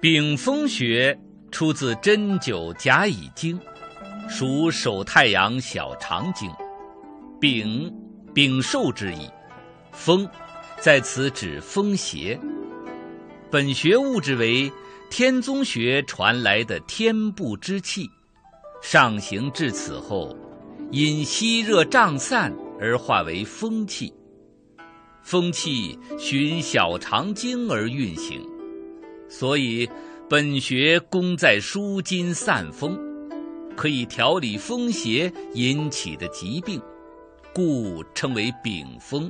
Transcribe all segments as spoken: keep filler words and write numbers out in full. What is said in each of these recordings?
丙风穴出自针灸甲乙经，属手太阳小肠经。丙，丙受之意。风，在此指风邪。本穴物质为天宗穴传来的天部之气，上行至此后，因吸热胀散而化为风气。风气循小肠经而运行，所以本穴功在疏筋散风，可以调理风邪引起的疾病，故称为丙风。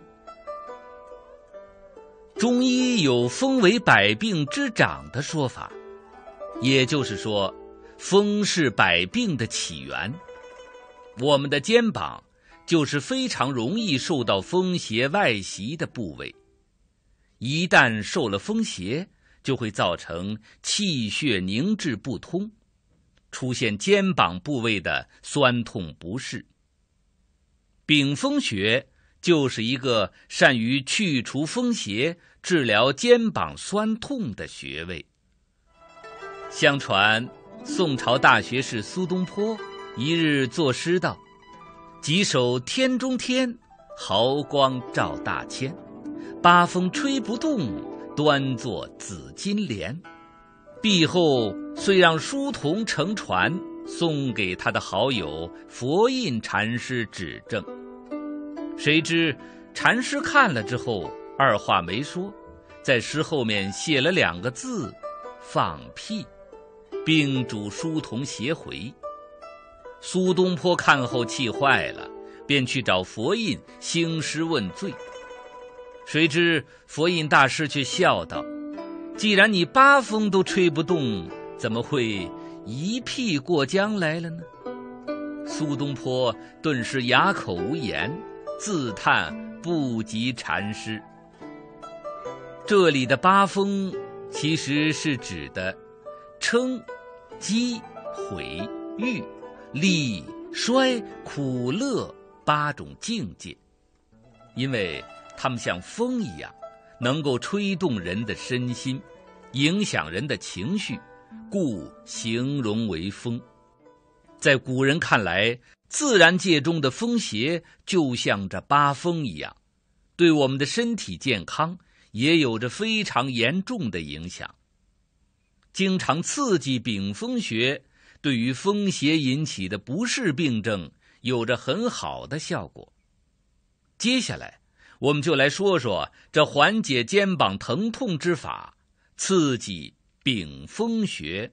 中医有风为百病之长的说法，也就是说，风是百病的起源。我们的肩膀就是非常容易受到风邪外袭的部位，一旦受了风邪，就会造成气血凝滞不通，出现肩膀部位的酸痛不适。丙风穴就是一个善于去除风邪、治疗肩膀酸痛的穴位。相传宋朝大学士苏东坡一日作诗道：几首天中天，毫光照大千，八风吹不动，端坐紫金莲。毕后遂让书童乘船送给他的好友佛印禅师指正，谁知禅师看了之后二话没说，在诗后面写了两个字放屁，并嘱书童写回。苏东坡看后气坏了，便去找佛印兴师问罪。谁知佛印大师却笑道：既然你八风都吹不动，怎么会一屁过江来了呢？苏东坡顿时哑口无言，自叹不及禅师。这里的八风其实是指的称、积、毁、郁、利、衰、苦、乐八种境界，因为它们像风一样，能够吹动人的身心，影响人的情绪，故形容为风。在古人看来，自然界中的风邪就像这八风一样，对我们的身体健康也有着非常严重的影响。经常刺激丙风穴，对于风邪引起的不适病症有着很好的效果。接下来我们就来说说这缓解肩膀疼痛之法，刺激丙风穴。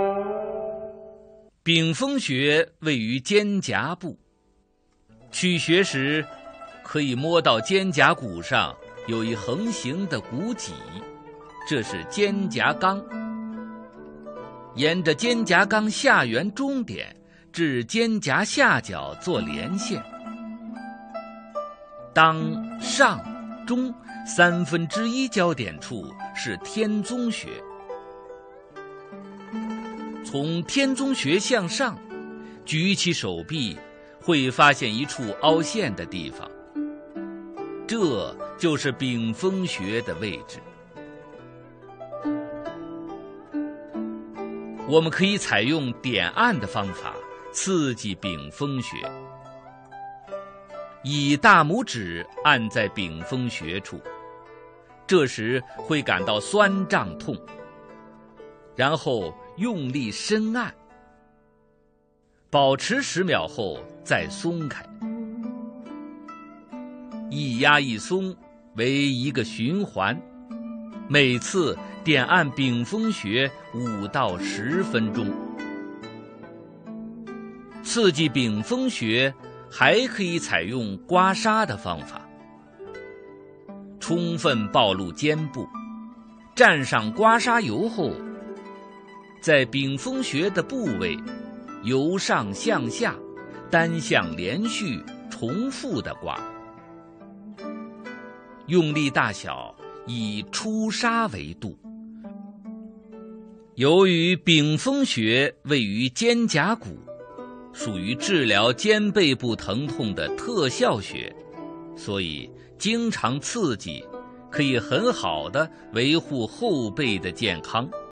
丙风穴位于肩胛部，取穴时可以摸到肩胛骨上有一横行的骨脊，这是肩胛冈。沿着肩胛冈下缘中点至肩胛下角做连线，当上中三分之一交点处是天宗穴。从天宗穴向上举起手臂，会发现一处凹陷的地方，这就是丙风穴的位置。我们可以采用点按的方法刺激丙风穴，以大拇指按在丙风穴处，这时会感到酸胀痛，然后用力深按，保持十秒后再松开，一压一松为一个循环，每次点按丙风穴五到十分钟。刺激丙风穴还可以采用刮痧的方法，充分暴露肩部，蘸上刮痧油后，在丙风穴的部位由上向下单向连续重复的刮，用力大小以出痧为度。由于丙风穴位于肩胛骨，属于治疗肩背部疼痛的特效穴，所以经常刺激可以很好地维护后背的健康。